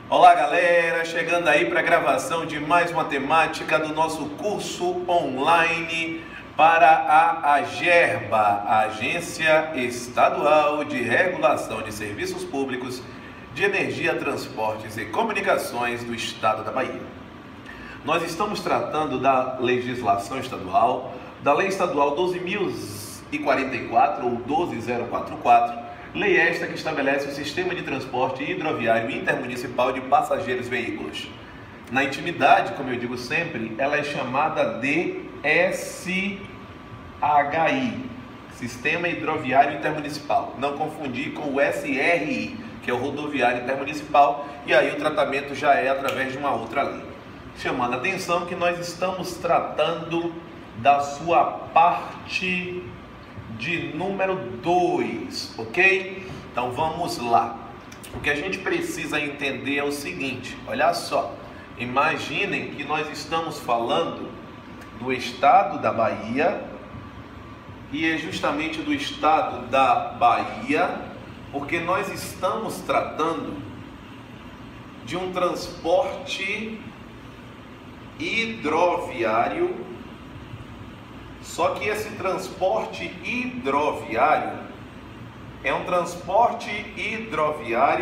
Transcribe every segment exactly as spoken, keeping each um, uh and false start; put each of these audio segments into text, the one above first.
Olá galera, chegando aí para a gravação de mais uma temática do nosso curso online para a AGERBA, a Agência Estadual de Regulação de Serviços Públicos de Energia, Transportes e Comunicações do Estado da Bahia. Nós estamos tratando da legislação estadual, da Lei Estadual doze mil e quarenta e quatro ou doze mil e quarenta e quatro, lei esta que estabelece o Sistema de Transporte Hidroviário Intermunicipal de Passageiros e Veículos. Na intimidade, como eu digo sempre, ela é chamada de S H I, Sistema Hidroviário Intermunicipal. Não confundir com o S R I, que é o Rodoviário Intermunicipal, e aí o tratamento já é através de uma outra lei. Chamando a atenção que nós estamos tratando da sua parte de número dois, ok? Então vamos lá. O que a gente precisa entender é o seguinte, olha só, imaginem que nós estamos falando do estado da Bahia, e é justamente do estado da Bahia, porque nós estamos tratando de um transporte hidroviário. Só que esse transporte hidroviário é um transporte hidroviário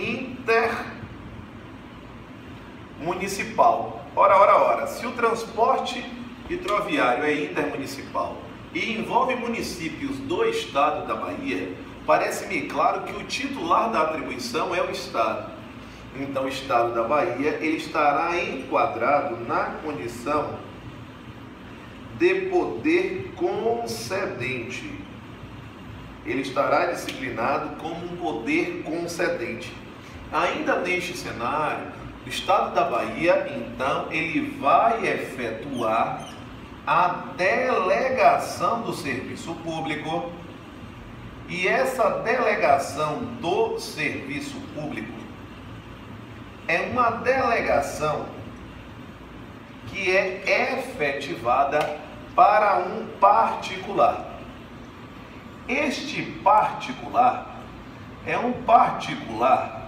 intermunicipal. Ora, ora, ora, se o transporte hidroviário é intermunicipal e envolve municípios do estado da Bahia, parece-me claro que o titular da atribuição é o estado. Então o estado da Bahia ele estará enquadrado na condição de poder concedente. Ele estará disciplinado como um poder concedente. Ainda neste cenário, o estado da Bahia, então, ele vai efetuar a delegação do serviço público, e essa delegação do serviço público é uma delegação que é efetivada para um particular. Este particular é um particular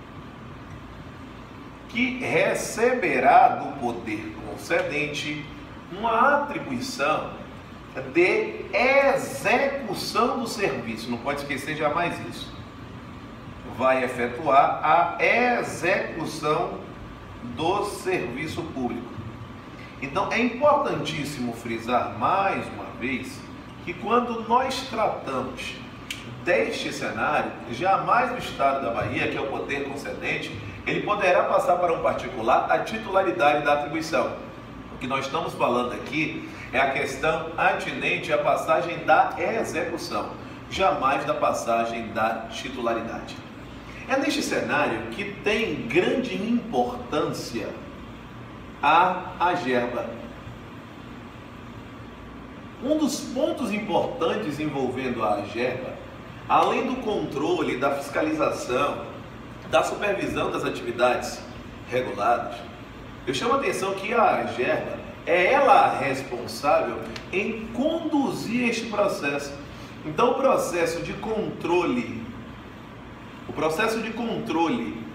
que receberá do poder concedente uma atribuição de execução do serviço. Não pode esquecer jamais isso. Vai efetuar a execução do serviço público. Então é importantíssimo frisar mais uma vez que quando nós tratamos deste cenário, jamais o estado da Bahia, que é o poder concedente, ele poderá passar para um particular a titularidade da atribuição. O que nós estamos falando aqui é a questão atinente à passagem da execução, jamais da passagem da titularidade. É neste cenário que tem grande importância a AGERBA. Um dos pontos importantes envolvendo a AGERBA, além do controle, da fiscalização, da supervisão das atividades reguladas, eu chamo a atenção que a AGERBA é ela a responsável em conduzir este processo. Então o processo de controle, o processo de controle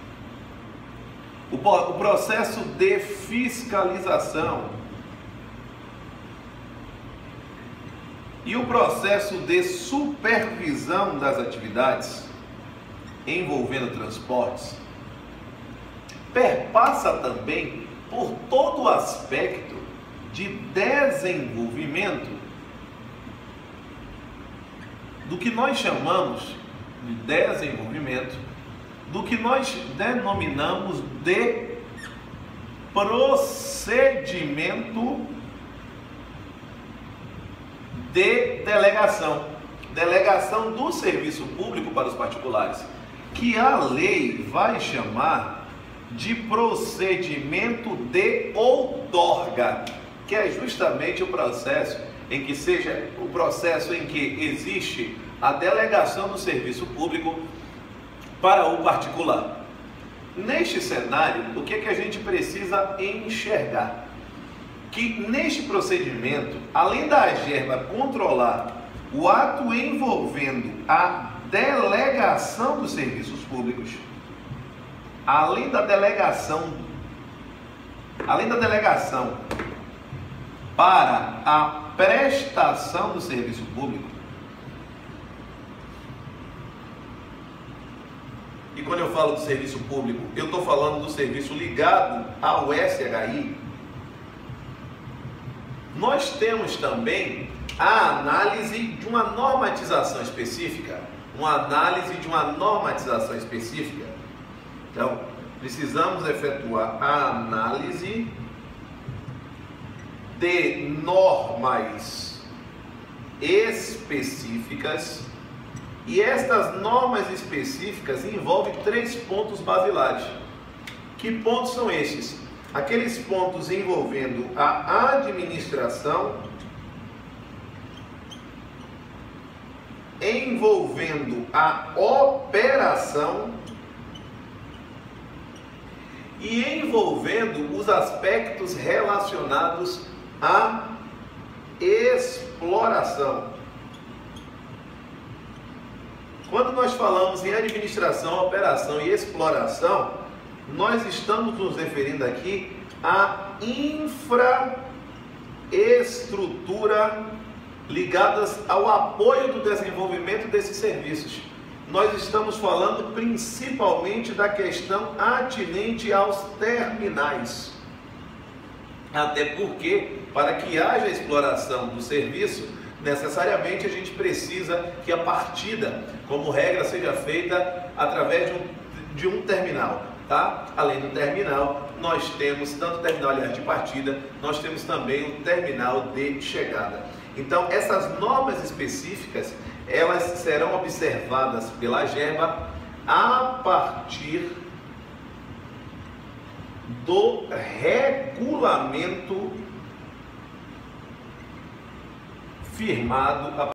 O processo de fiscalização e o processo de supervisão das atividades envolvendo transportes perpassa também por todo o aspecto de desenvolvimento do que nós chamamos de desenvolvimento do que nós denominamos de procedimento de delegação, delegação do serviço público para os particulares, que a lei vai chamar de procedimento de outorga, que é justamente o processo em que seja o processo em que existe a delegação do serviço público para o particular. Neste cenário, o que é que a gente precisa enxergar? Que neste procedimento, além da AGERBA controlar o ato envolvendo a delegação dos serviços públicos, além da delegação, além da delegação para a prestação do serviço público, e quando eu falo do serviço público, eu estou falando do serviço ligado ao S H I, nós temos também a análise de uma normatização específica, uma análise de uma normatização específica. Então, precisamos efetuar a análise de normas específicas, e estas normas específicas envolvem três pontos basilares. Que pontos são estes? Aqueles pontos envolvendo a administração, envolvendo a operação e envolvendo os aspectos relacionados à exploração. Quando nós falamos em administração, operação e exploração, nós estamos nos referindo aqui à infraestrutura ligadas ao apoio do desenvolvimento desses serviços. Nós estamos falando principalmente da questão atinente aos terminais. Até porque, para que haja exploração do serviço, necessariamente a gente precisa que a partida, como regra, seja feita através de um, de um terminal. Tá? Além do terminal, nós temos tanto o terminal aliás, de partida, nós temos também o terminal de chegada. Então, essas normas específicas, elas serão observadas pela AGERBA a partir do regulamento firmado a